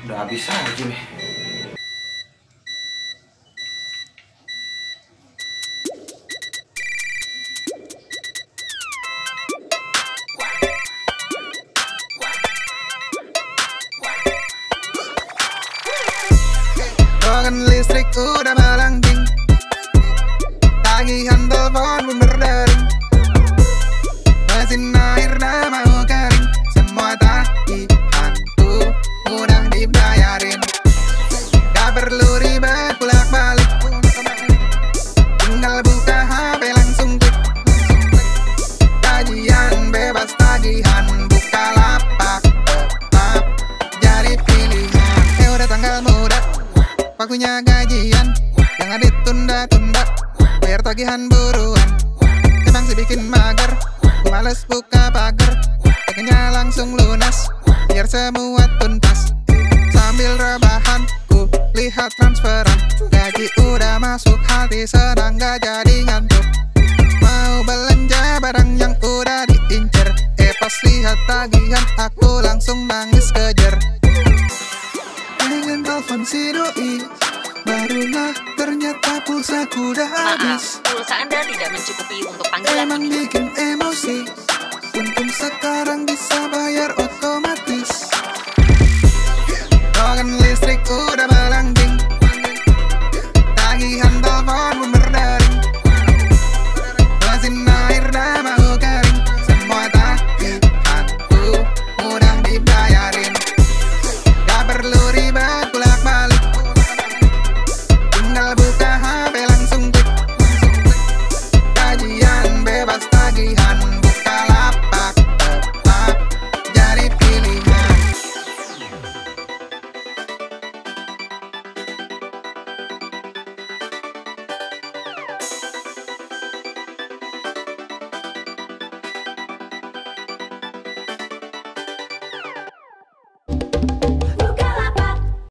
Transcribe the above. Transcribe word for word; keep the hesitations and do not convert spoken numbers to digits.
Udah habis aja nih. Token listrik udah melengking, tagihan telepon pun berdering, mesin air dah mau kering, semua tagihanku udah dibayarin. Gak perlu ribet bolak balik, tinggal buka H P langsung klik. Tagihan bebas, tagihan buka lapak, tetap jadi pilihan. Eh udah tanggal muda, waktunya gajian, jangan ditunda-tunda, bayar tagihan buruan. Emang sih bikin mager, ku males buka pagar, pengennya langsung lunas, biar semua tuntas. Sambil rebahan, ku lihat transferan, gaji udah masuk, hati senang gak jadi ngantuk. Mau belanja barang yang udah diincer, eh pas lihat tagihan aku langsung nangis kejer. Pengen telepon si doi, barulah ternyata pulsaku udah habis. Maaf, pulsa Anda tidak mencukupi untuk panggilan Emang ini. bikin emosi, untung sekarang bisa bayar otomatis.